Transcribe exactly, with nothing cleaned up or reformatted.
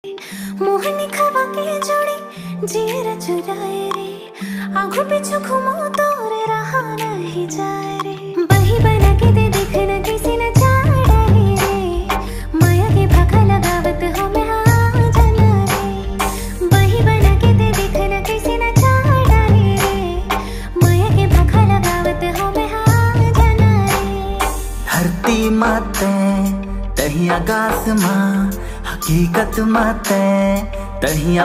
मोहनी खवा के जोड़ी जीर चुराए रे, आंखों पीछू घुमो तोरे रहा नहीं जाए रे। बही बना के दे देखना किसी न चाड़े रे, माया के भागा लगावत हो मैं हाँ जाना रे। बही बना के दे देखना किसी न चाड़े रे, माया के भागा लगावत हो मैं हाँ जाना रे। धरती माते तही आकाश माँ हकीकत माते तही